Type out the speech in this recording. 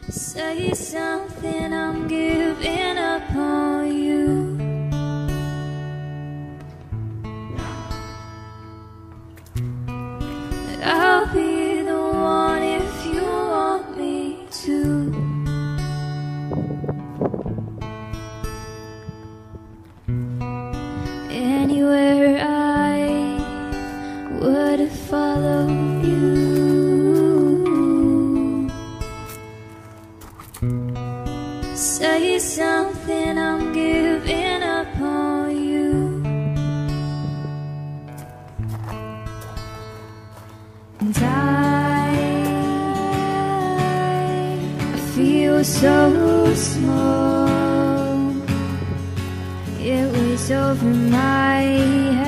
Say something, I'm giving up on you. I'll be the one if you want me to. Anywhere I would follow you. Say something, I'm giving up on you. And I feel so small. It weighs over my head.